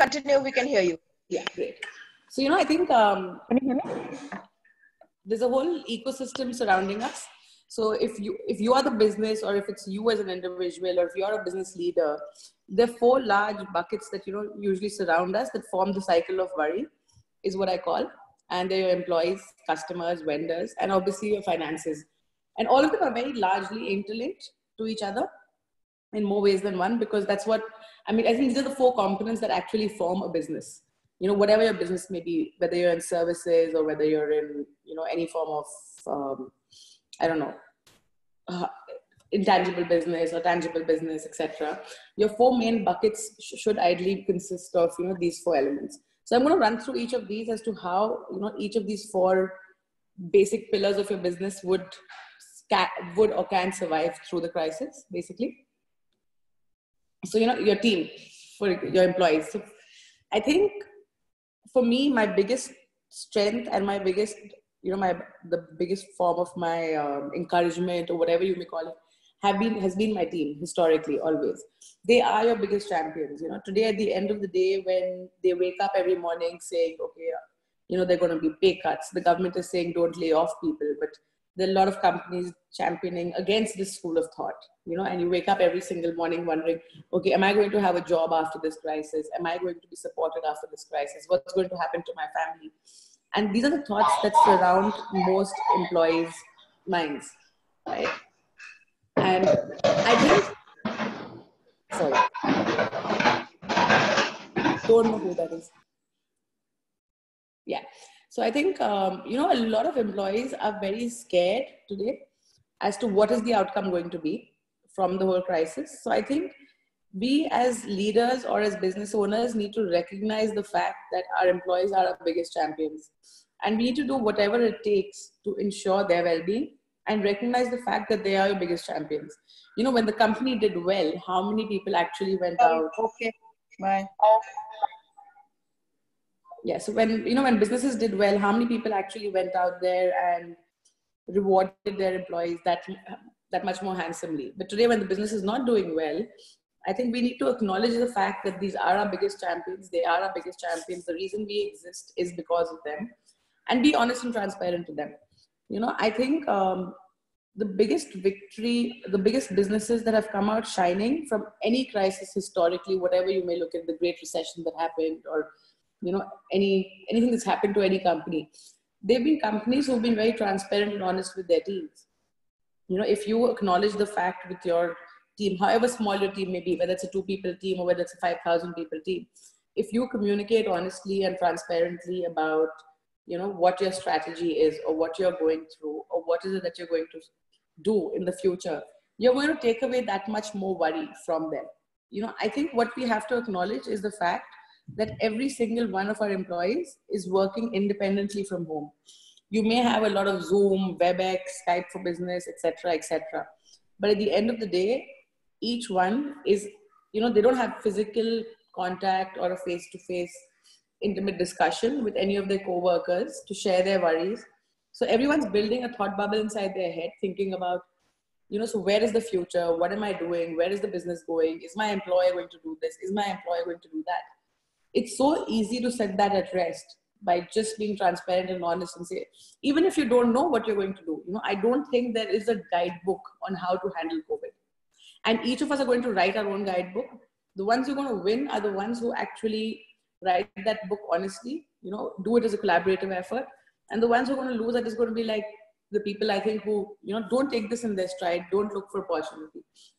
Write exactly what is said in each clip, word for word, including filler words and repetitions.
continue. We can hear you. Yeah, great. So, you know, I think um, Can you hear me? there's a whole ecosystem surrounding us. So if you if you are the business, or if it's you as an individual, or if you're a business leader, there are four large buckets that, you know, usually surround us that form the cycle of worry, is what I call. And they're your employees, customers, vendors, and obviously your finances. And all of them are very largely interlinked to each other in more ways than one, because that's what, I mean, I think these are the four components that actually form a business. You know, whatever your business may be, whether you're in services or whether you're in, you know, any form of, um, I don't know, uh, intangible business or tangible business, et cetera. Your four main buckets sh- should ideally consist of, you know, these four elements. So I'm going to run through each of these as to how, you know, each of these four basic pillars of your business would, would or can survive through the crisis, basically. So, you know, your team, for your employees. So I think for me, my biggest strength and my biggest, you know, my, the biggest form of my um, encouragement, or whatever you may call it, have been, has been my team historically, always. They are your biggest champions. You know, today at the end of the day, when they wake up every morning saying, okay, you know, they're going to be pay cuts. The government is saying, don't lay off people, but there are a lot of companies championing against this school of thought, you know, and you wake up every single morning wondering, okay, am I going to have a job after this crisis? Am I going to be supported after this crisis? What's going to happen to my family? And these are the thoughts that surround most employees' minds, right? And I think, sorry, don't know who that is. Yeah. So I think, um, you know, a lot of employees are very scared today as to what is the outcome going to be from the whole crisis. So I think we as leaders or as business owners need to recognize the fact that our employees are our biggest champions. And we need to do whatever it takes to ensure their well-being, and recognize the fact that they are your biggest champions. You know, when the company did well, how many people actually went out? Okay, bye. Yeah, so when, you know, when businesses did well, how many people actually went out there and rewarded their employees that, that much more handsomely? But today, when the business is not doing well, I think we need to acknowledge the fact that these are our biggest champions. They are our biggest champions. The reason we exist is because of them, and be honest and transparent to them. You know, I think um, the biggest victory, the biggest businesses that have come out shining from any crisis historically, whatever you may look at, the Great Recession that happened, or, you know, any, anything that's happened to any company, they've been companies who've been very transparent and honest with their teams. You know, if you acknowledge the fact with your team, however small your team may be, whether it's a two people team or whether it's a five thousand people team, if you communicate honestly and transparently about, you know, what your strategy is, or what you're going through, or what is it that you're going to do in the future, you're going to take away that much more worry from them. You know, I think what we have to acknowledge is the fact that every single one of our employees is working independently from home. You may have a lot of Zoom, WebEx, Skype for Business, et cetera, et cetera. But at the end of the day, each one is, you know, they don't have physical contact or a face-to-face intimate discussion with any of their co-workers to share their worries. So everyone's building a thought bubble inside their head, thinking about, you know, so where is the future? What am I doing? Where is the business going? Is my employer going to do this? Is my employer going to do that? It's so easy to set that at rest by just being transparent and honest and say, even if you don't know what you're going to do, you know, I don't think there is a guidebook on how to handle COVID. And each of us are going to write our own guidebook. The ones who are going to win are the ones who actually write that book honestly, you know, do it as a collaborative effort. And the ones who are going to lose, that is going to be like the people, I think, who, you know, don't take this in their stride, don't look for opportunity.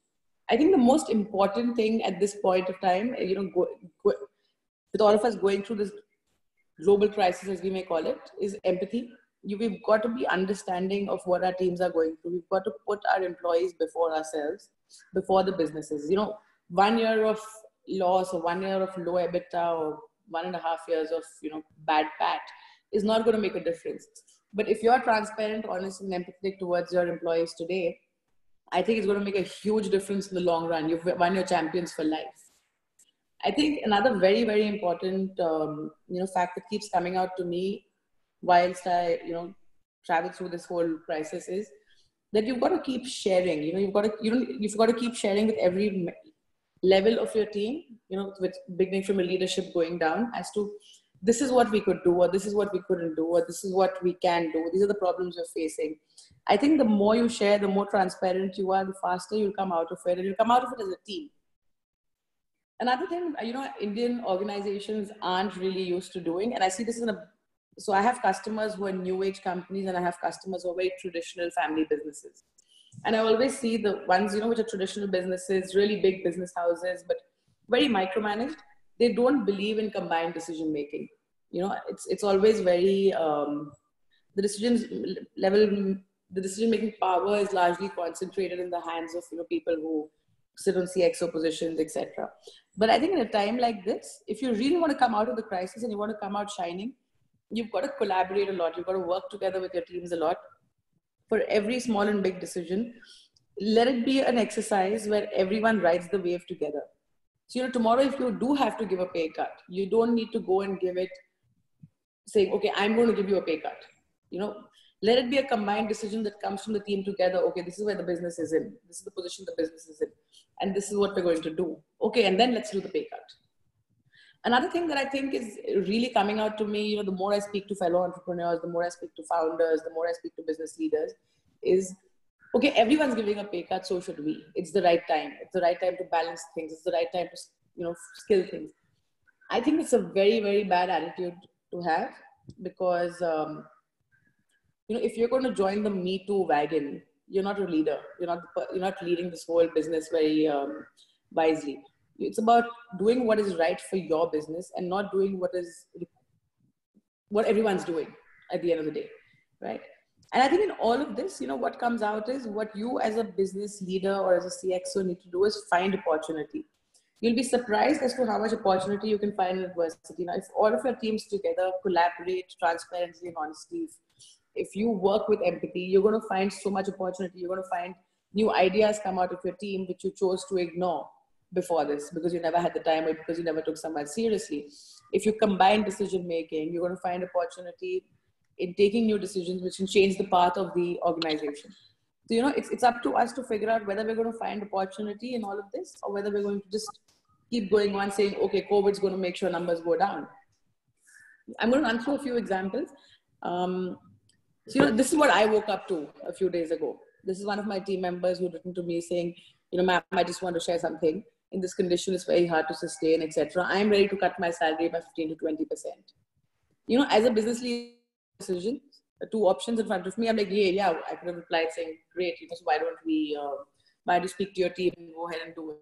I think the most important thing at this point of time, you know, go, go, with all of us going through this global crisis, as we may call it, is empathy. You, we've got to be understanding of what our teams are going through. We've got to put our employees before ourselves, before the businesses. You know, one year of loss or one year of low EBITDA or one and a half years of, you know, bad pat is not going to make a difference. But if you're transparent, honest, and empathetic towards your employees today, I think it's going to make a huge difference in the long run. You've won your champions for life. I think another very, very important, um, you know, fact that keeps coming out to me whilst I, you know, travel through this whole crisis is that you've got to keep sharing. You know, you've got to, you know, you've got to keep sharing with every level of your team, you know, with beginning from a leadership going down as to this is what we could do, or this is what we couldn't do, or this is what we can do. These are the problems we're facing. I think the more you share, the more transparent you are, the faster you'll come out of it, and you'll come out of it as a team. Another thing, you know, Indian organizations aren't really used to doing, and I see this in a, so I have customers who are new age companies, and I have customers who are very traditional family businesses. And I always see the ones, you know, which are traditional businesses, really big business houses, but very micromanaged. They don't believe in combined decision making. You know, it's it's always very um, the decisions level, the decision making power is largely concentrated in the hands of, you know, people who sit on C X O positions, et cetera. But I think in a time like this, if you really want to come out of the crisis and you want to come out shining, you've got to collaborate a lot. You've got to work together with your teams a lot. For every small and big decision, let it be an exercise where everyone rides the wave together. So, you know, tomorrow, if you do have to give a pay cut, you don't need to go and give it saying, okay, I'm going to give you a pay cut. You know, let it be a combined decision that comes from the team together. Okay, this is where the business is in. This is the position the business is in. And this is what we're going to do. Okay, and then let's do the pay cut. Another thing that I think is really coming out to me, you know, the more I speak to fellow entrepreneurs, the more I speak to founders, the more I speak to business leaders, is, okay, everyone's giving a pay cut, so should we. It's the right time. It's the right time to balance things. It's the right time to, you know, skill things. I think it's a very, very bad attitude to have, because, um, you know, if you're going to join the Me Too wagon, you're not a leader. You're not, you're not leading this whole business very um, wisely. It's about doing what is right for your business and not doing what is, what everyone's doing at the end of the day, right? And I think in all of this, you know, what comes out is what you as a business leader or as a C X O need to do is find opportunity. You'll be surprised as to how much opportunity you can find in adversity. Now, if all of your teams together collaborate, transparency and honesty, if you work with empathy, you're going to find so much opportunity. You're going to find new ideas come out of your team which you chose to ignore before this because you never had the time or because you never took someone seriously. If you combine decision making, you're going to find opportunity in taking new decisions which can change the path of the organization. So, you know, it's, it's up to us to figure out whether we're going to find opportunity in all of this or whether we're going to just keep going on saying, okay, COVID's going to make sure numbers go down. I'm going to run through a few examples. Um, so, you know, this is what I woke up to a few days ago. This is one of my team members who written to me saying, you know, ma'am, I just want to share something. In this condition, it's very hard to sustain, et cetera. I'm ready to cut my salary by fifteen to twenty percent. You know, as a business leader, decision, two options in front of me. I'm like, yeah, yeah. I could have replied saying, great. You know, so why don't we, uh, why do you speak to your team and go ahead and do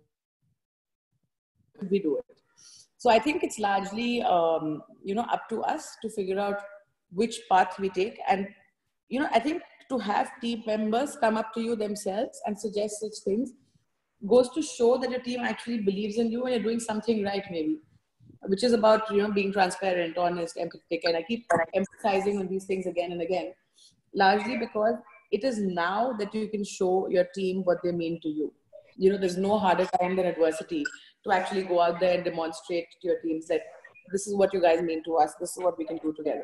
it? We do it. So I think it's largely, um, you know, up to us to figure out which path we take. And, you know, I think to have team members come up to you themselves and suggest such things goes to show that your team actually believes in you and you're doing something right, maybe, which is about, you know, being transparent, honest, empathetic. And I keep emphasizing on these things again and again, largely because it is now that you can show your team what they mean to you. You know, there's no harder time than adversity to actually go out there and demonstrate to your teams that this is what you guys mean to us. This is what we can do together.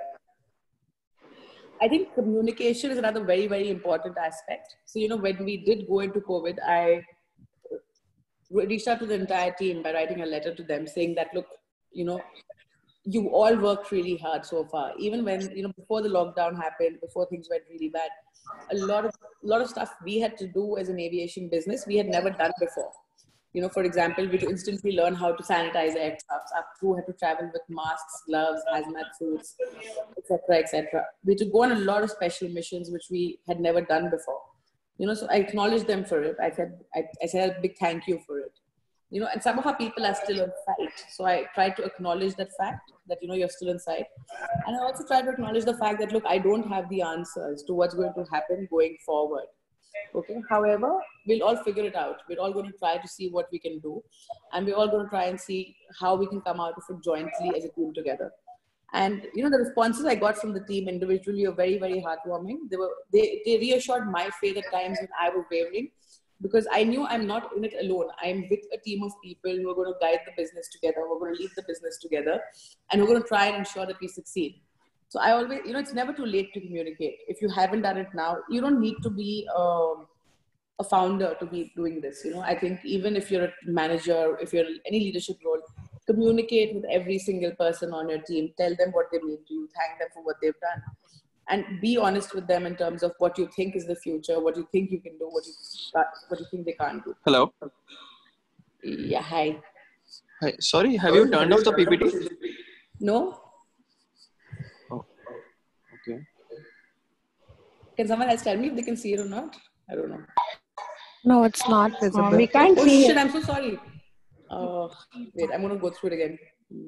I think communication is another very, very important aspect. So, you know, when we did go into COVID, I reached out to the entire team by writing a letter to them saying that, look, you know, you all worked really hard so far. Even when, you know, before the lockdown happened, before things went really bad, a lot of, a lot of stuff we had to do as an aviation business, we had never done before. You know, for example, we had to instantly learn how to sanitize aircraft. Our crew had to travel with masks, gloves, hazmat suits, et cetera, et cetera. We had to go on a lot of special missions, which we had never done before. You know, so I acknowledged them for it. I said, I, I said a big thank you for it. You know, and some of our people are still on site. So I tried to acknowledge that fact that, you know, you're still on site. And I also tried to acknowledge the fact that, look, I don't have the answers to what's going to happen going forward. Okay. However, we'll all figure it out. We're all going to try to see what we can do. And we're all going to try and see how we can come out of it jointly as a team together. And, you know, the responses I got from the team individually are very, very heartwarming. They were, they, they reassured my faith at times when I was wavering, because I knew I'm not in it alone. I'm with a team of people who are going to guide the business together. We're going to lead the business together, and we're going to try and ensure that we succeed. So I always, you know, it's never too late to communicate. If you haven't done it now, you don't need to be, um, a founder to be doing this. You know, I think even if you're a manager, if you're in any leadership role, communicate with every single person on your team, tell them what they mean to you, thank them for what they've done, and be honest with them in terms of what you think is the future, what you think you can do, what you what you think they can't do. Hello. Yeah, hi. Hi. Sorry, have you turned off the P P T? No. Oh, okay. Can someone else tell me if they can see it or not? I don't know. No, it's not visible. Um, we can't Oh see shit, it. I'm so sorry. Uh, wait, I'm going to go through it again.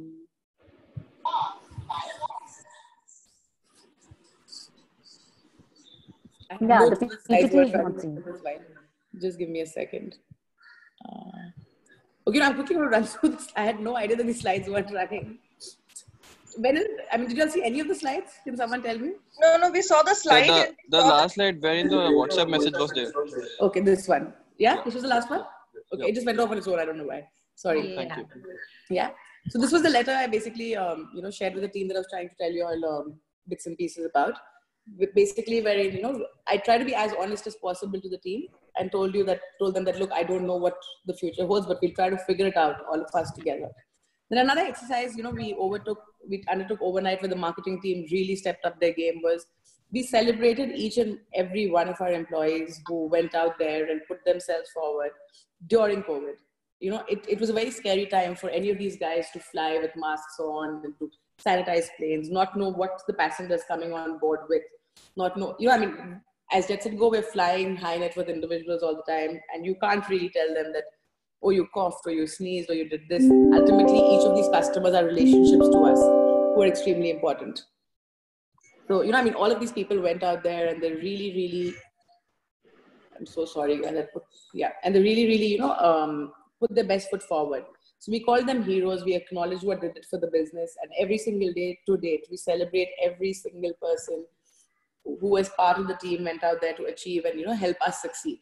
Yeah, Both the the slides P P T were is not running. seen. Just give me a second. Uh, okay, now I'm quickly going to run through this. I had no idea that these slides weren't running. When is, I mean, did you all see any of the slides? Can someone tell me? No, no, we saw the The, slide. the, and we the saw last slide wherein the WhatsApp message was there. Okay, this one. Yeah, this was the last one? Okay, Yeah. it just went off on its own. I don't know why. Sorry. Thank you. Yeah. So this was the letter I basically, um, you know, shared with the team that I was trying to tell you all um, bits and pieces about. With basically, wherein, you know, I try to be as honest as possible to the team and told you that, told them that, look, I don't know what the future holds, but we'll try to figure it out, all of us together. Then another exercise, you know, we overtook, we undertook overnight where the marketing team really stepped up their game was we celebrated each and every one of our employees who went out there and put themselves forward during COVID. You know, it, it was a very scary time for any of these guys to fly with masks on and to sanitize planes, not know what the passengers coming on board with, not know, you know, I mean, as Jet Set Go, we're flying high net worth individuals all the time, and you can't really tell them that, oh, you coughed or you sneezed or you did this. Ultimately, each of these customers are relationships to us who are extremely important. So, you know, I mean, all of these people went out there and they really, really, I'm so sorry. And, put, yeah, and they really, really, you know, um, put their best foot forward. So we call them heroes. We acknowledge what they did for the business. And every single day to date, we celebrate every single person who as part of the team went out there to achieve and, you know, help us succeed.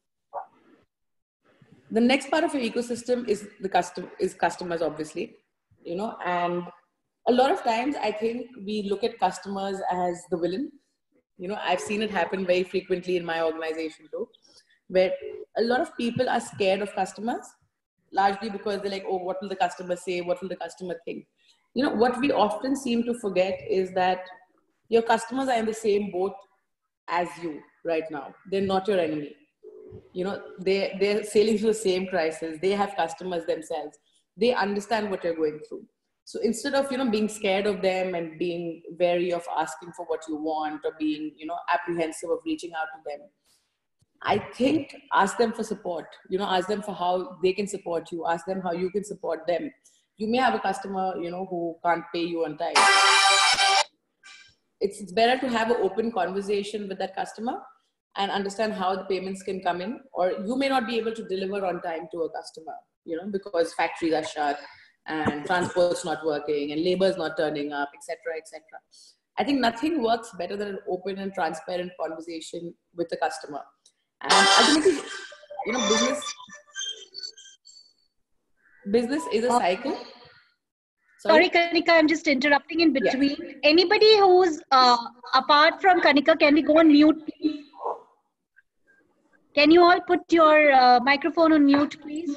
The next part of your ecosystem is the custom is customers, obviously, you know, and a lot of times I think we look at customers as the villain. You know, I've seen it happen very frequently in my organization too, where a lot of people are scared of customers, largely because they're like, oh, what will the customer say? What will the customer think? You know, what we often seem to forget is that your customers are in the same boat as you right now. They're not your enemy. You know, they, they're sailing through the same crisis. They have customers themselves. They understand what you're going through. So instead of, you know, being scared of them and being wary of asking for what you want or being, you know, apprehensive of reaching out to them, I think ask them for support, you know, ask them for how they can support you, ask them how you can support them. You may have a customer, you know, who can't pay you on time. It's, it's better to have an open conversation with that customer and understand how the payments can come in, or you may not be able to deliver on time to a customer, you know, because factories are shut and transport's not working and labor's not turning up, et cetera, et cetera. I think nothing works better than an open and transparent conversation with the customer. And ultimately, you know, business, business is a cycle. Sorry, Kanika, I'm just interrupting in between. Yeah. Anybody who's uh, apart from Kanika, can we go on mute, please? Can you all put your uh, microphone on mute, please?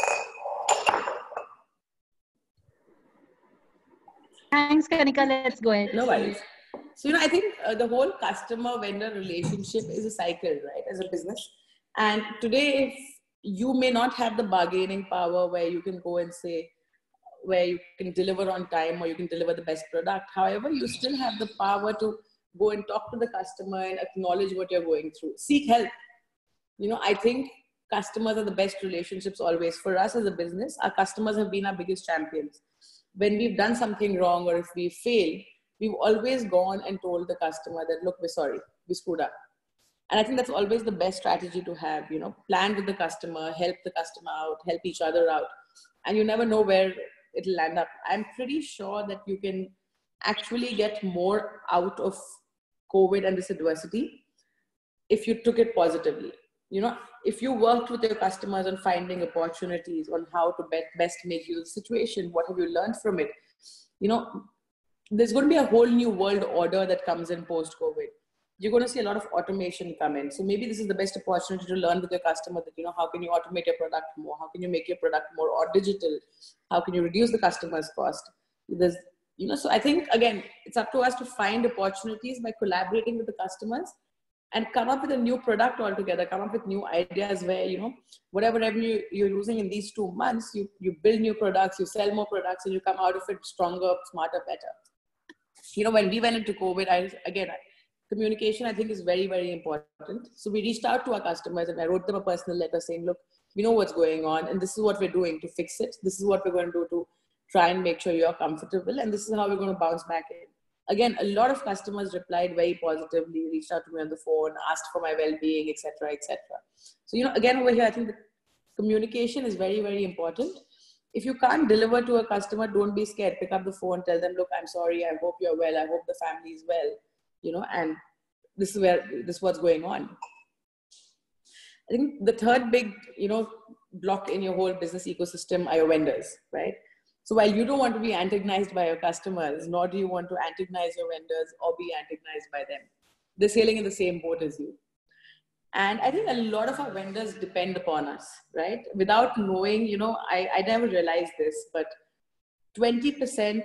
Thanks, Kanika. Let's go ahead. No worries. So, you know, I think uh, the whole customer-vendor relationship is a cycle, right, as a business. And today, if you may not have the bargaining power where you can go and say, where you can deliver on time or you can deliver the best product. However, you still have the power to go and talk to the customer and acknowledge what you're going through. Seek help. You know, I think customers are the best relationships always. For us as a business, our customers have been our biggest champions. When we've done something wrong or if we fail, we've always gone and told the customer that, look, we're sorry, we screwed up. And I think that's always the best strategy to have, you know, plan with the customer, help the customer out, help each other out. And you never know where it'll land up. I'm pretty sure that you can actually get more out of COVID and this adversity if you took it positively. You know, if you worked with your customers on finding opportunities on how to best make use of the situation, what have you learned from it? You know, there's going to be a whole new world order that comes in post-COVID. you're going to see a lot of automation come in. So maybe this is the best opportunity to learn with your customer that, you know, how can you automate your product more? How can you make your product more or digital? How can you reduce the customer's cost? There's, you know, so I think, again, it's up to us to find opportunities by collaborating with the customers and come up with a new product altogether, come up with new ideas where, you know, whatever revenue you're losing in these two months, you, you build new products, you sell more products, and you come out of it stronger, smarter, better. You know, when we went into COVID, I, again, communication, I think, is very, very important. So we reached out to our customers and I wrote them a personal letter saying, look, we know what's going on and this is what we're doing to fix it. This is what we're going to do to try and make sure you're comfortable. And this is how we're going to bounce back in. Again, a lot of customers replied very positively, reached out to me on the phone, asked for my well-being, et cetera, et cetera. So, you know, again, over here, I think the communication is very, very important. If you can't deliver to a customer, don't be scared. Pick up the phone, tell them, look, I'm sorry. I hope you're well. I hope the family is well, you know, and this is where, this is what's going on. I think the third big, you know, block in your whole business ecosystem are your vendors, right? So while you don't want to be antagonized by your customers, nor do you want to antagonize your vendors or be antagonized by them. They're sailing in the same boat as you. And I think a lot of our vendors depend upon us, right? Without knowing, you know, I, I never realized this, but twenty percent,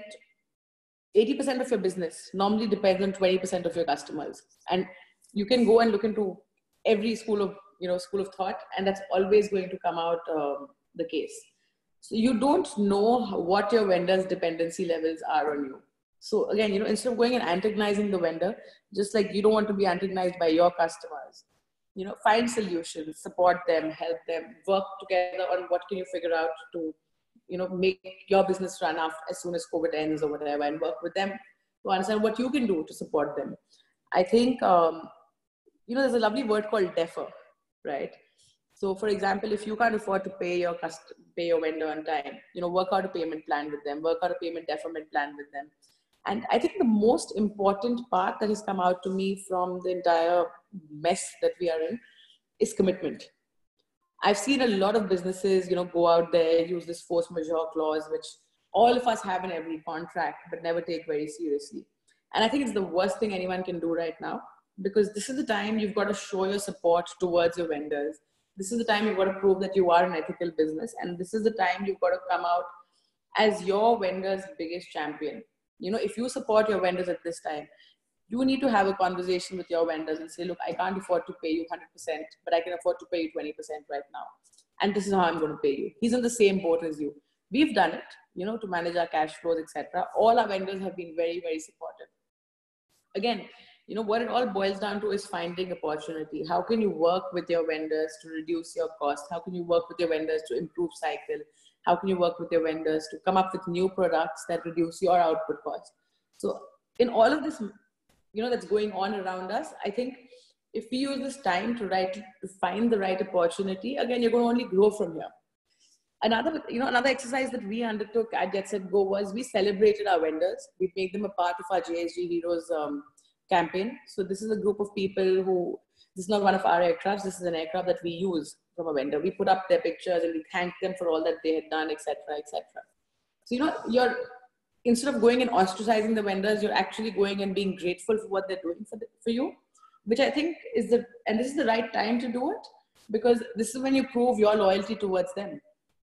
eighty percent of your business normally depends on twenty percent of your customers. And you can go and look into every school of, you know, school of thought, and that's always going to come out um, the case. So you don't know what your vendor's dependency levels are on you. So again, you know, instead of going and antagonizing the vendor, just like you don't want to be antagonized by your customers, you know, find solutions, support them, help them, work together on what can you figure out to, you know, make your business run off as soon as COVID ends or whatever, and work with them to understand what you can do to support them. I think, um, you know, there's a lovely word called defer, right? So for example, if you can't afford to pay your cust- pay your vendor on time, you know, work out a payment plan with them, work out a payment deferment plan with them. And I think the most important part that has come out to me from the entire mess that we are in is commitment. I've seen a lot of businesses, you know, go out there, use this force majeure clause, which all of us have in every contract, but never take very seriously. And I think it's the worst thing anyone can do right now, because this is the time you've got to show your support towards your vendors. This is the time you've got to prove that you are an ethical business. And this is the time you've got to come out as your vendor's biggest champion. You know, if you support your vendors at this time, you need to have a conversation with your vendors and say, look, I can't afford to pay you one hundred percent, but I can afford to pay you twenty percent right now. And this is how I'm going to pay you. He's in the same boat as you. We've done it, you know, to manage our cash flows, et cetera. All our vendors have been very, very supportive. Again, you know, what it all boils down to is finding opportunity. How can you work with your vendors to reduce your cost? How can you work with your vendors to improve cycle? How can you work with your vendors to come up with new products that reduce your output costs? So in all of this, you know, that's going on around us, I think if we use this time to right, to find the right opportunity, again, you're going to only grow from here. Another, you know, another exercise that we undertook at Jet Set Go was we celebrated our vendors. We made them a part of our J S G Heroes um, campaign. So this is a group of people who, this is not one of our aircrafts, this is an aircraft that we use from a vendor. We put up their pictures and we thank them for all that they had done, et cetera, et cetera. So, you know, you're, instead of going and ostracizing the vendors, you're actually going and being grateful for what they're doing for, the, for you, which I think is the, and this is the right time to do it, because this is when you prove your loyalty towards them.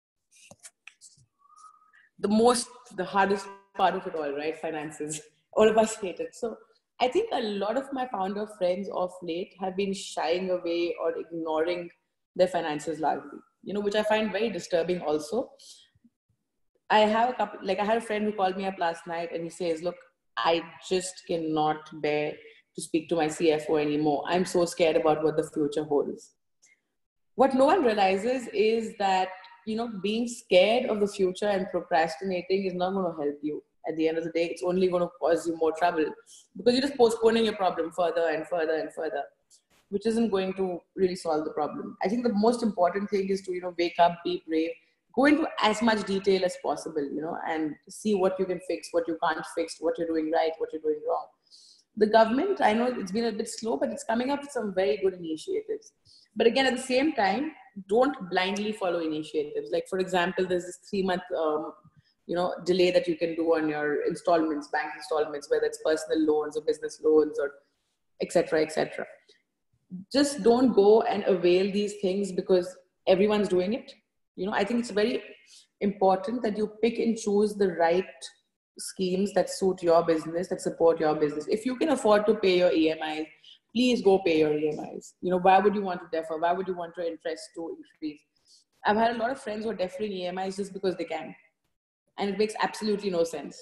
The most, the hardest part of it all, right? Finances. All of us hate it. So I think a lot of my founder friends of late have been shying away or ignoring their finances largely, you know, which I find very disturbing also. I have a couple, like I had a friend who called me up last night and he says, look, I just cannot bear to speak to my C F O anymore. I'm so scared about what the future holds. What no one realizes is that, you know, being scared of the future and procrastinating is not going to help you. At the end of the day, it's only going to cause you more trouble because you're just postponing your problem further and further and further, which isn't going to really solve the problem. I think the most important thing is to, you know, wake up, be brave, go into as much detail as possible, you know, and see what you can fix, what you can't fix, what you're doing right, what you're doing wrong. The government, I know it's been a bit slow, but it's coming up with some very good initiatives. But again, at the same time, don't blindly follow initiatives. Like, for example, there's this three month, um, you know, delay that you can do on your installments, bank installments, whether it's personal loans or business loans or et cetera, et cetera. Just don't go and avail these things because everyone's doing it. You know, I think it's very important that you pick and choose the right schemes that suit your business, that support your business. If you can afford to pay your E M Is, please go pay your E M Is. You know, why would you want to defer? Why would you want your interest to increase? I've had a lot of friends who are deferring E M Is just because they can. And it makes absolutely no sense.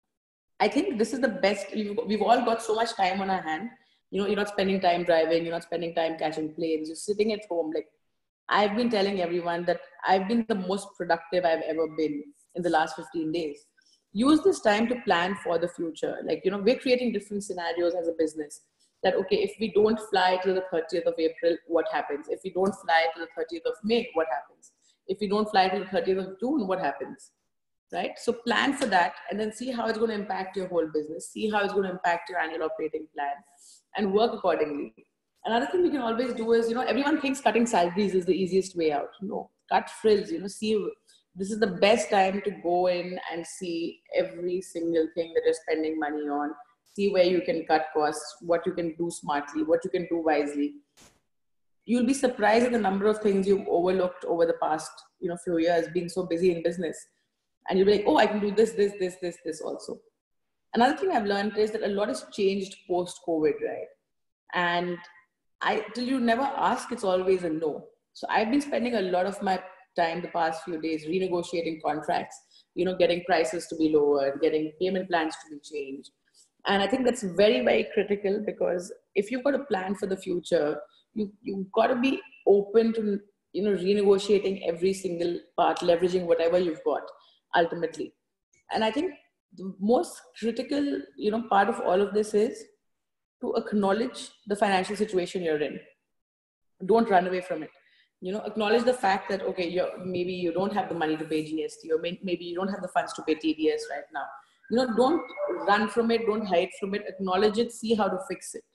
I think this is the best. We've all got so much time on our hand. You know, you're not spending time driving. You're not spending time catching planes. You're sitting at home. Like, I've been telling everyone that I've been the most productive I've ever been in the last fifteen days. Use this time to plan for the future. Like, you know, we're creating different scenarios as a business that, okay, if we don't fly till the thirtieth of April, what happens? If we don't fly till the thirtieth of May, what happens? If we don't fly till the thirtieth of June, what happens? Right? So plan for that and then see how it's going to impact your whole business. See how it's going to impact your annual operating plan and work accordingly. Another thing we can always do is, you know, everyone thinks cutting salaries is the easiest way out. No, cut frills, you know, see, this is the best time to go in and see every single thing that you're spending money on. See where you can cut costs, what you can do smartly, what you can do wisely. You'll be surprised at the number of things you've overlooked over the past, you know, few years being so busy in business. And you'll be like, oh, I can do this, this, this, this, this also. Another thing I've learned is that a lot has changed post-COVID, right? And I, till you never ask, it's always a no. So I've been spending a lot of my time the past few days renegotiating contracts, you know, getting prices to be lower, getting payment plans to be changed. And I think that's very, very critical because if you've got a plan for the future, you, you've got to be open to, you know, renegotiating every single part, leveraging whatever you've got ultimately. And I think the most critical, you know, part of all of this is to acknowledge the financial situation you're in. Don't run away from it. You know, acknowledge the fact that, okay, you're, maybe you don't have the money to pay G S T or may, maybe you don't have the funds to pay T D S right now. You know, don't run from it. Don't hide from it. Acknowledge it. See how to fix it.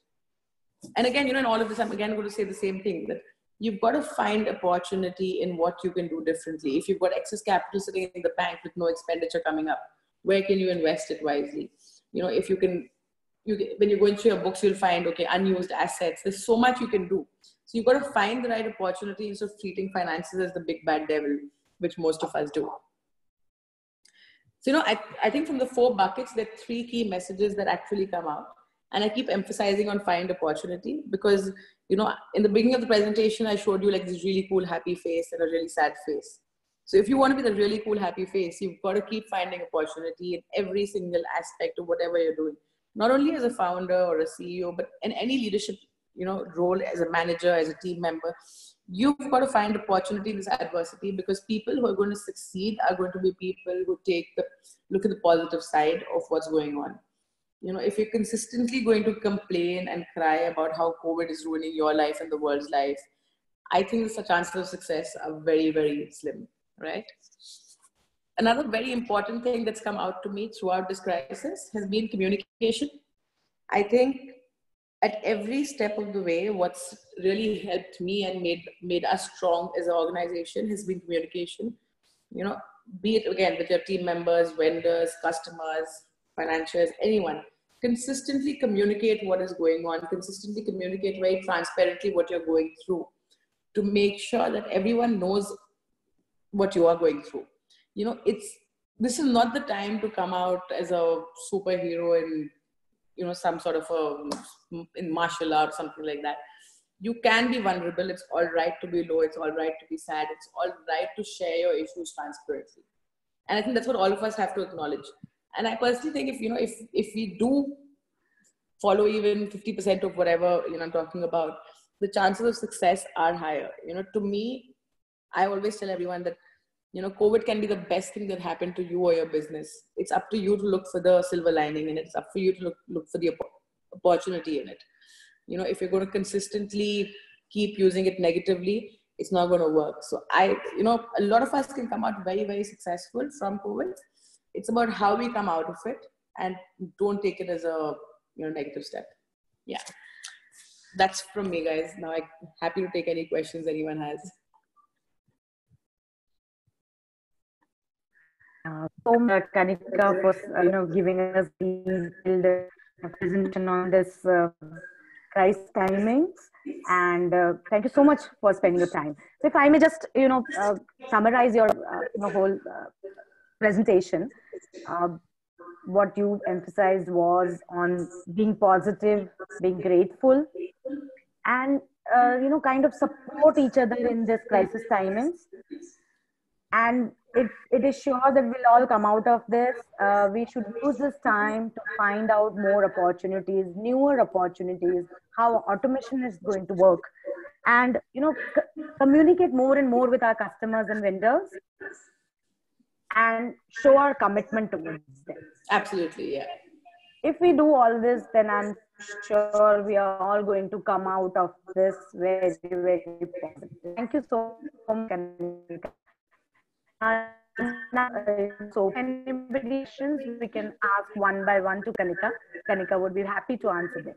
And again, you know, in all of this, I'm again going to say the same thing, that you've got to find opportunity in what you can do differently. If you've got excess capital sitting in the bank with no expenditure coming up, where can you invest it wisely? You know, if you can, you can, when you're going through your books, you'll find, okay, unused assets. There's so much you can do. So you've got to find the right opportunity instead of treating finances as the big bad devil, which most of us do. So, you know, I, I think from the four buckets, there are three key messages that actually come out. And I keep emphasizing on find opportunity because, you know, in the beginning of the presentation, I showed you like this really cool, happy face and a really sad face. So if you want to be the really cool, happy face, you've got to keep finding opportunity in every single aspect of whatever you're doing. Not only as a founder or a C E O, but in any leadership, you know, role as a manager, as a team member, you've got to find opportunity in this adversity because people who are going to succeed are going to be people who take the, look at the positive side of what's going on. You know, if you're consistently going to complain and cry about how COVID is ruining your life and the world's life, I think the chances of success are very, very slim, right? Another very important thing that's come out to me throughout this crisis has been communication. I think at every step of the way, what's really helped me and made, made us strong as an organization has been communication. You know, be it again with your team members, vendors, customers, financiers, anyone. Consistently communicate what is going on, consistently communicate very transparently what you're going through to make sure that everyone knows what you are going through. You know, it's, this is not the time to come out as a superhero in, you know, some sort of a, in martial art or something like that. You can be vulnerable. It's all right to be low. It's all right to be sad. It's all right to share your issues transparently. And I think that's what all of us have to acknowledge. And I personally think if, you know, if, if we do follow even fifty percent of whatever, you know, I'm talking about, the chances of success are higher. You know, to me, I always tell everyone that, you know, COVID can be the best thing that happened to you or your business. It's up to you to look for the silver lining in it. It's up for you to look, look for the opportunity in it. You know, if you're going to consistently keep using it negatively, it's not going to work. So I, you know, a lot of us can come out very, very successful from COVID. It's about how we come out of it and don't take it as a, you know, negative step. Yeah. That's from me, guys. Now I'm happy to take any questions anyone has. Uh, so much, Kanika, for uh, you know, giving us the presentation on this uh, crisis timings. And uh, thank you so much for spending your time. So if I may just, you know, uh, summarize your uh, you know, whole uh, presentation, uh, what you emphasized was on being positive, being grateful, and uh, you know, kind of support each other in this crisis timings. And it, it is sure that we'll all come out of this. Uh, we should use this time to find out more opportunities, newer opportunities, how automation is going to work, and you know, c- communicate more and more with our customers and vendors, and show our commitment towards them. Absolutely, yeah. If we do all this, then I'm sure we are all going to come out of this very, very positive. Thank you so much, Kanika. Uh, now, uh, so anybody questions, we can ask one by one to Kanika. Kanika would be happy to answer them.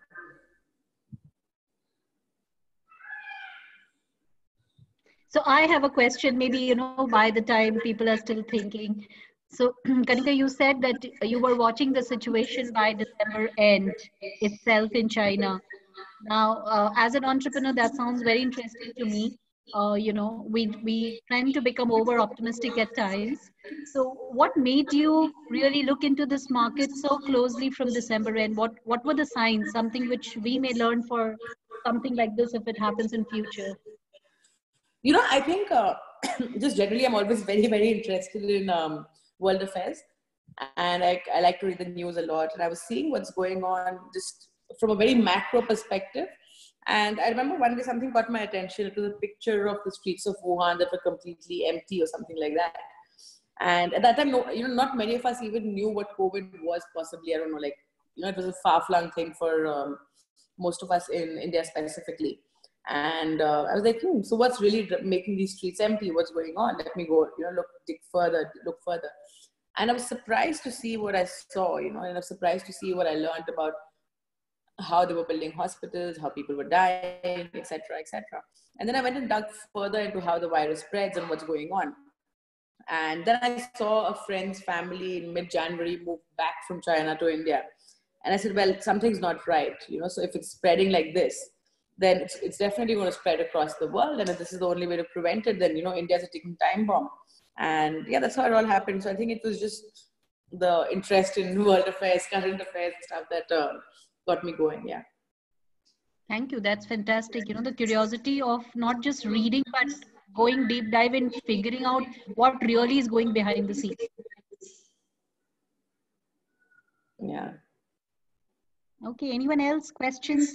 So I have a question, maybe, you know, by the time people are still thinking. So Kanika, you said that you were watching the situation by December end itself in China. Now, uh, as an entrepreneur, that sounds very interesting to me. Uh, you know, we, we tend to become over optimistic at times. So what made you really look into this market so closely from December end? What, what were the signs, something which we may learn for something like this if it happens in future? You know, I think uh, just generally, I'm always very, very interested in um, world affairs. And I, I like to read the news a lot. And I was seeing what's going on just from a very macro perspective. And I remember one day something caught my attention. It was a picture of the streets of Wuhan that were completely empty or something like that. And at that time, no, you know, not many of us even knew what COVID was possibly. I don't know, like, you know, it was a far-flung thing for um, most of us in India specifically. And uh, I was like, hmm, so what's really making these streets empty? What's going on? Let me go, you know, look, dig further, look further. And I was surprised to see what I saw, you know, and I was surprised to see what I learned about how they were building hospitals, how people were dying, et cetera, et cetera. And then I went and dug further into how the virus spreads and what's going on. And then I saw a friend's family in mid-January move back from China to India. And I said, well, something's not right, you know, so if it's spreading like this, then it's, it's definitely going to spread across the world. And if this is the only way to prevent it, then, you know, India's a ticking time bomb. And yeah, that's how it all happened. So I think it was just the interest in world affairs, current affairs, and stuff that uh, got me going. Yeah. Thank you. That's fantastic. You know, the curiosity of not just reading, but going deep dive in figuring out what really is going behind the scenes. Yeah. Okay. Anyone else? Questions?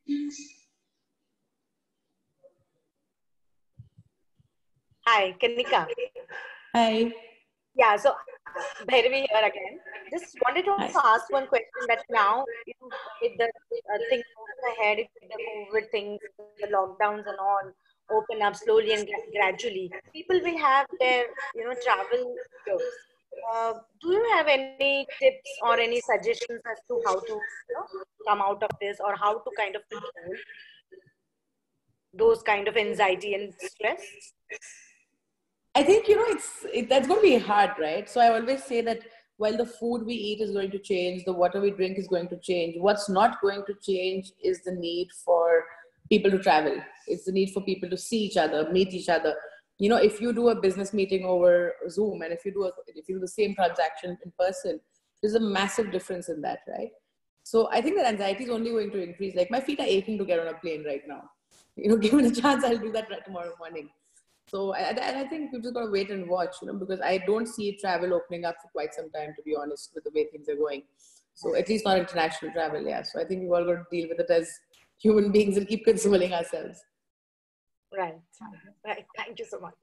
Hi, Kanika. Hi. Yeah, so Bhairavi here again. Just wanted to Hi. ask one question that now, you know, with the uh, things moving ahead, with the COVID things, the lockdowns and all open up slowly and gra- gradually, people will have their, you know, travel trips. Uh, do you have any tips or any suggestions as to how to, you know, come out of this, or how to kind of control those kind of anxiety and stress? I think, you know, it's it, that's going to be hard, right? So I always say that while the food we eat is going to change, the water we drink is going to change, what's not going to change is the need for people to travel. It's the need for people to see each other, meet each other. You know, if you do a business meeting over Zoom, and if you do a, if you do the same transaction in person, there's a massive difference in that, right? So I think that anxiety is only going to increase. Like, my feet are aching to get on a plane right now. You know, given a chance, I'll do that right tomorrow morning. So I, I think we've just got to wait and watch, you know, because I don't see travel opening up for quite some time, to be honest, with the way things are going. So at least not international travel, yeah. So I think we've all got to deal with it as human beings and keep consoling ourselves. Right. Right. Thank you so much.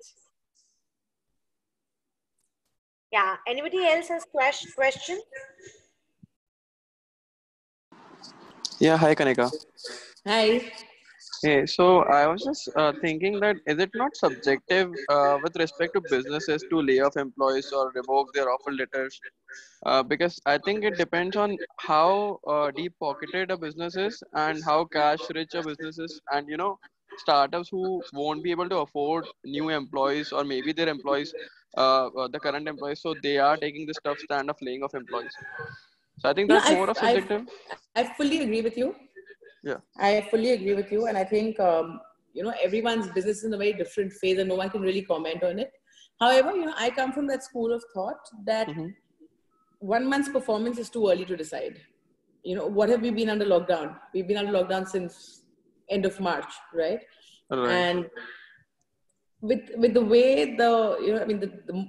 Yeah. Anybody else has question? question? Yeah, hi Kanika. Hi. Hey, so I was just uh, thinking that is it not subjective uh, with respect to businesses to lay off employees or revoke their offer letters? Uh, because I think it depends on how uh, deep pocketed a business is and how cash rich a business is. And, you know, startups who won't be able to afford new employees, or maybe their employees, uh, uh, the current employees, so they are taking this tough stand of laying off employees. So I think You know, that's I, more of I, subjective. I fully agree with you. Yeah. I fully agree with you. And I think, um, you know, everyone's business is in a very different phase and no one can really comment on it. However, you know, I come from that school of thought that Mm-hmm. one month's performance is too early to decide. You know, what have we been under lockdown? We've been under lockdown since end of March, right? Right. And with with the way the, you know, I mean, the, the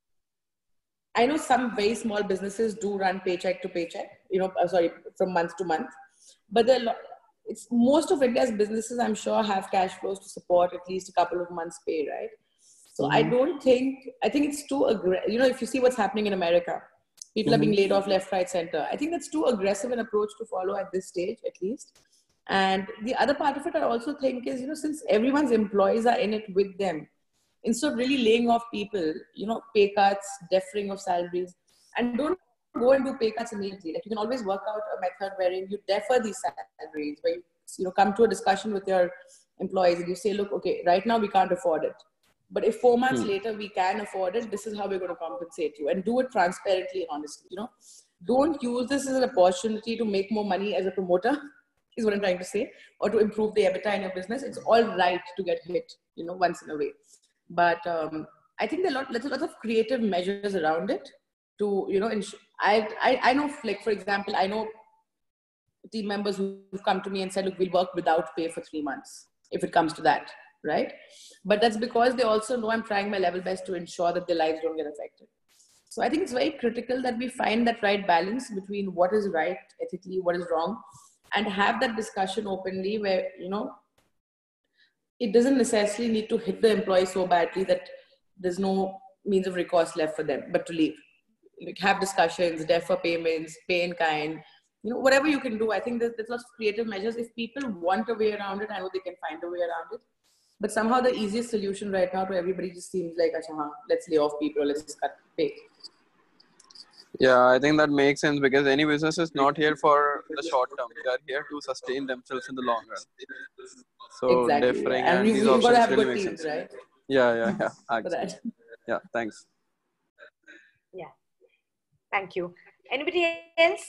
I know some very small businesses do run paycheck to paycheck, you know, uh, sorry, from month to month. But there are lo- it's most of India's businesses, I'm sure, have cash flows to support at least a couple of months' pay, right? So Mm-hmm. I don't think, I think it's too aggressive. You know, if you see what's happening in America, people Mm-hmm. are being laid off left, right, center. I think that's too aggressive an approach to follow at this stage, at least. And the other part of it, I also think is, you know, since everyone's employees are in it with them, instead of really laying off people, you know, pay cuts, deferring of salaries, and don't go and do pay cuts immediately. Like you can always work out a method wherein you defer these salaries, where you, you know, come to a discussion with your employees and you say, look, okay, right now we can't afford it. But if four months Hmm. later we can afford it, this is how we're going to compensate you, and do it transparently and honestly. You know, don't use this as an opportunity to make more money as a promoter, is what I'm trying to say, or to improve the EBITDA in your business. It's all right to get hit, you know, once in a way. But um, I think there are lot, lots, lots of creative measures around it to, you know, ins- I, I, I know, like, for example, I know team members who've come to me and said, look, we'll work without pay for three months if it comes to that, right? But that's because they also know I'm trying my level best to ensure that their lives don't get affected. So I think it's very critical that we find that right balance between what is right ethically, what is wrong, and have that discussion openly where, you know, it doesn't necessarily need to hit the employee so badly that there's no means of recourse left for them but to leave. Like have discussions, defer payments, pay in kind, you know, whatever you can do. I think there's, there's lots of creative measures. If people want a way around it, I know they can find a way around it. But somehow the easiest solution right now to everybody just seems like, Acha, let's lay off people, let's just cut pay. Yeah, I think that makes sense because any business is not here for the short term. They are here to sustain themselves in the long run. So Exactly. differing Yeah. And and we've, these we've got to options have really good make teams, sense. right? Yeah, yeah, yeah. For Actually. that. Yeah, thanks. Yeah. Thank you. Anybody else?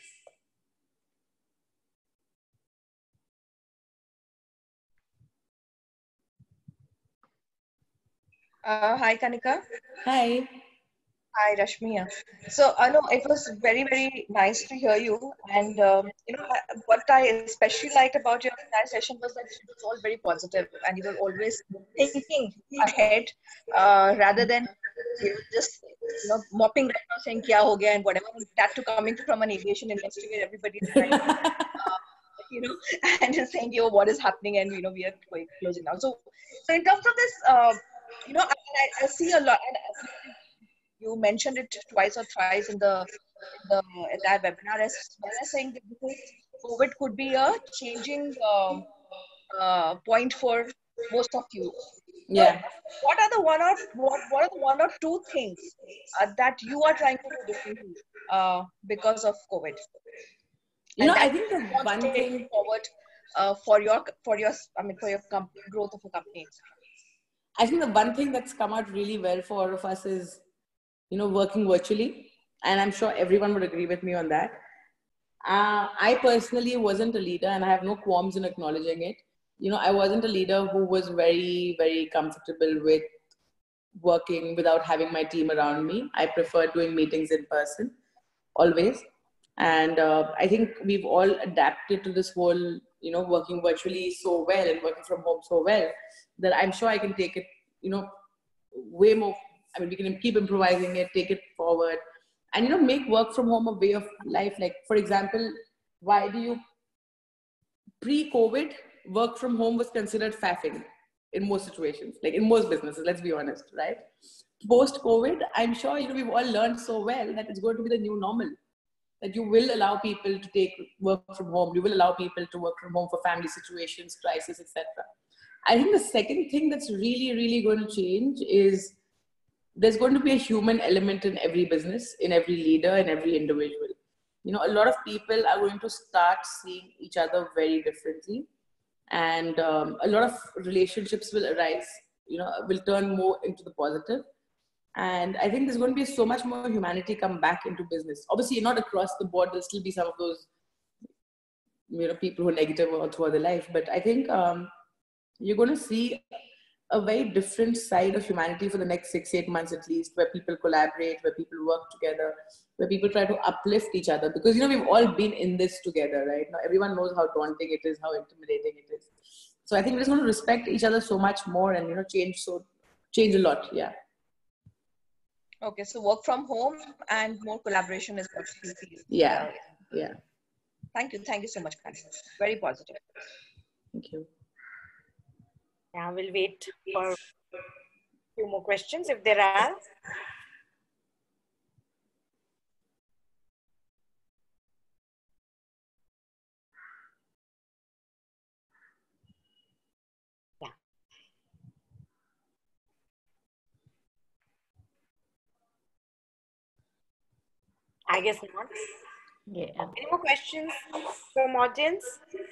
Uh, hi, Kanika. Hi. Hi, Rashmiya. So, I know it was very, very nice to hear you. And, um, you know, I- what I especially liked about your entire session was that it was all very positive and you were always thinking ahead uh, rather than, you know, just, you know, mopping right now saying, kya ho gaya and whatever. And that too coming from an aviation industry where everybody's trying to, uh, you know, and just saying, yo, what is happening? And, you know, we are going, closing now. So, so in terms of this, uh, you know, I, I, I see a lot. And I- you mentioned it twice or thrice in the in the entire webinar as well as saying that because COVID could be a changing um, uh, point for most of you. So, Yeah. what are the one or what, what are the one or two things uh, that you are trying to do differently uh, because of COVID, You know, and I that think you the want one to take thing, forward uh, for your for your I mean for your com- growth of a company, et cetera. I think the one thing that's come out really well for all of us is, you know, working virtually. And I'm sure everyone would agree with me on that. Uh, I personally wasn't a leader and I have no qualms in acknowledging it. You know, I wasn't a leader who was very, very comfortable with working without having my team around me. I prefer doing meetings in person, always. And uh, I think we've all adapted to this whole, you know, working virtually so well and working from home so well that I'm sure I can take it, you know, way more. I mean, we can keep improvising it, take it forward, and, you know, make work from home a way of life. Like, for example, why do you, pre-COVID, work from home was considered faffing in most situations, like in most businesses, let's be honest, right? Post-COVID, I'm sure, you know, we've all learned so well that it's going to be the new normal. That you will allow people to take work from home. You will allow people to work from home for family situations, crisis, et cetera. I think the second thing that's really, really going to change is there's going to be a human element in every business, in every leader, in every individual. You know, a lot of people are going to start seeing each other very differently. And um, a lot of relationships will arise, you know, will turn more into the positive. And I think there's going to be so much more humanity come back into business. Obviously, not across the board. There'll still be some of those, you know, people who are negative all throughout their life. But I think um, you're going to see a very different side of humanity for the next six, eight months at least, where people collaborate, where people work together, where people try to uplift each other. Because, you know, we've all been in this together, right? Now, everyone knows how daunting it is, how intimidating it is. So I think we're just going to respect each other so much more and, you know, change so change a lot. Yeah. Okay, so work from home and more collaboration is what you feel. Yeah. Yeah. Thank you. Thank you so much, Kanika. Very positive. Thank you. Yeah, we'll wait for a few more questions if there are. Yeah. I guess not. Yeah. Any more questions from audience?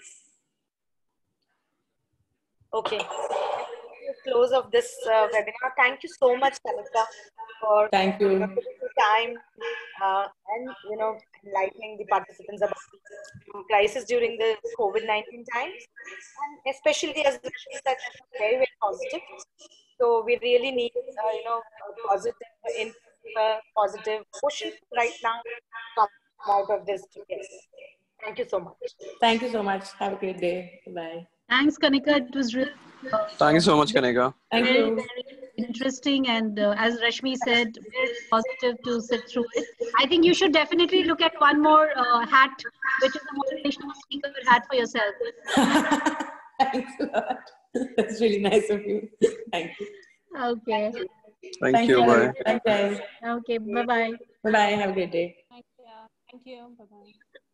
Okay. Close of this uh, webinar. Thank you so much, Kanika, for Thank you. taking the time uh, and you know enlightening the participants about the crisis during the COVID nineteen times, and especially as Lakshmi said, very very positive. So we really need uh, you know a positive in uh, positive pushing right now to come out of this together. Thank you so much. Thank you so much. Have a great day. Bye. Thanks, Kanika. It was really uh, Thank you so much, Kanika. Thank very, you. very interesting. And uh, as Rashmi said, very positive to sit through it. I think you should definitely look at one more uh, hat, which is a motivational speaker hat for yourself. Thanks a lot. That's really nice of you. Thank you. Okay. Thank, Thank you. you. Bye. Thanks, guys. Okay. Bye-bye. Bye-bye. Have a great day. Thank you. Thank you. Bye-bye.